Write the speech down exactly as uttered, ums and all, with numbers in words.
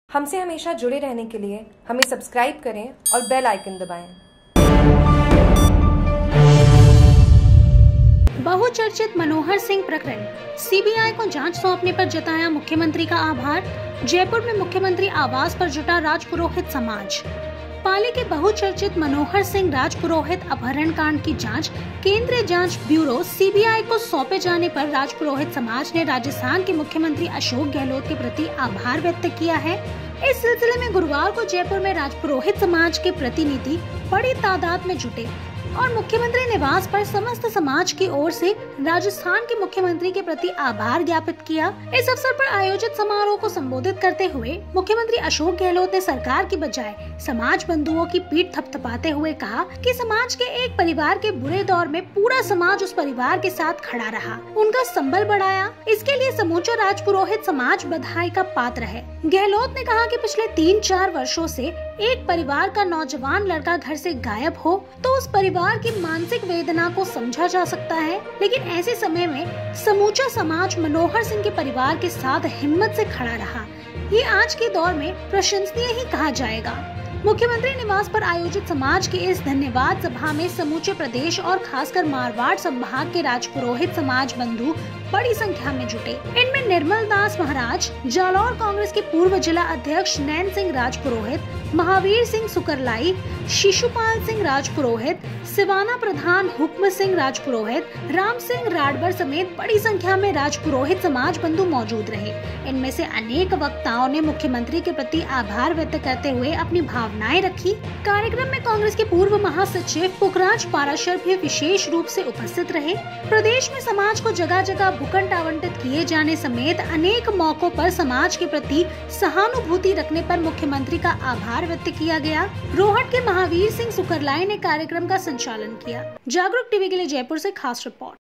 हमसे हमेशा जुड़े रहने के लिए हमें सब्सक्राइब करें और बेल आइकन दबाएं। बहुचर्चित मनोहर सिंह प्रकरण, सीबीआई को जांच सौंपने पर जताया मुख्यमंत्री का आभार। जयपुर में मुख्यमंत्री आवास पर जुटा राजपुरोहित समाज। पाली के बहुचर्चित मनोहर सिंह राजपुरोहित अपहरण कांड की जांच केंद्रीय जांच ब्यूरो सीबीआई को सौंपे जाने पर राजपुरोहित समाज ने राजस्थान के मुख्यमंत्री अशोक गहलोत के प्रति आभार व्यक्त किया है। इस सिलसिले में गुरुवार को जयपुर में राजपुरोहित समाज के प्रतिनिधि बड़ी तादाद में जुटे और मुख्यमंत्री निवास पर समस्त समाज की ओर से राजस्थान के मुख्यमंत्री के प्रति आभार ज्ञापित किया। इस अवसर पर आयोजित समारोह को संबोधित करते हुए मुख्यमंत्री अशोक गहलोत ने सरकार की बजाय समाज बंधुओं की पीठ थपथपाते हुए कहा कि समाज के एक परिवार के बुरे दौर में पूरा समाज उस परिवार के साथ खड़ा रहा, उनका संबल बढ़ाया। इसके लिए समूचा राजपुरोहित समाज बधाई का पात्र है। गहलोत ने कहा कि पिछले तीन चार वर्षों से एक परिवार का नौजवान लड़का घर से गायब हो तो उस परिवार की मानसिक वेदना को समझा जा सकता है, लेकिन ऐसे समय में समूचा समाज मनोहर सिंह के परिवार के साथ हिम्मत से खड़ा रहा। ये आज के दौर में प्रशंसनीय ही कहा जाएगा। मुख्यमंत्री निवास पर आयोजित समाज की इस धन्यवाद सभा में समूचे प्रदेश और खासकर मारवाड़ संभाग के राजपुरोहित समाज बंधु बड़ी संख्या में जुटे। इनमें निर्मल दास महाराज, जालौर कांग्रेस के पूर्व जिला अध्यक्ष नैन सिंह राजपुरोहित, महावीर सिंह सुकरलाई, शिशुपाल सिंह राजपुरोहित, सिवाना प्रधान हुक्म सिंह राजपुरोहित, राम सिंह राडबर समेत बड़ी संख्या में राजपुरोहित समाज बंधु मौजूद रहे। इनमें से अनेक वक्ताओं ने मुख्यमंत्री के प्रति आभार व्यक्त करते हुए अपनी भावनाएं रखी। कार्यक्रम में कांग्रेस के पूर्व महासचिव पुखराज पाराशर भी विशेष रूप से उपस्थित रहे। प्रदेश में समाज को जगह जगह भूखंड आवंटित किए जाने समेत अनेक मौकों पर समाज के प्रति सहानुभूति रखने पर मुख्यमंत्री का आभार व्यक्त किया गया। रोहट के महावीर सिंह सुकरलाई ने कार्यक्रम का संचालन किया। जागरूक टीवी के लिए जयपुर से खास रिपोर्ट।